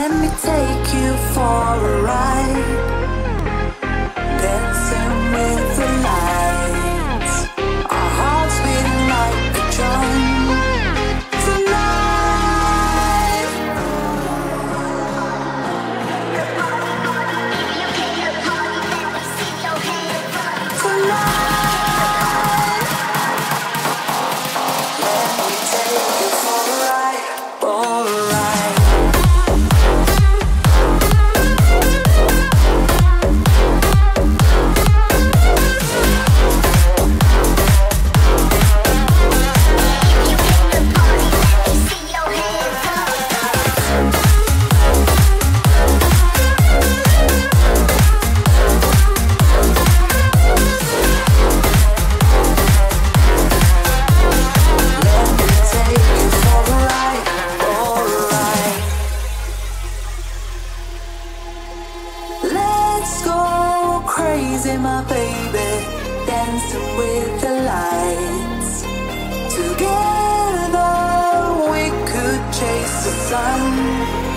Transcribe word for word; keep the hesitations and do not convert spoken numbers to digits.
Let me take you for a ride, dancing with the lights, our hearts beating like a drum. Tonight, tonight, let me take you for a ride, for a ride. Let's go crazy, my baby, dancing with the lights. Together we could chase the sun.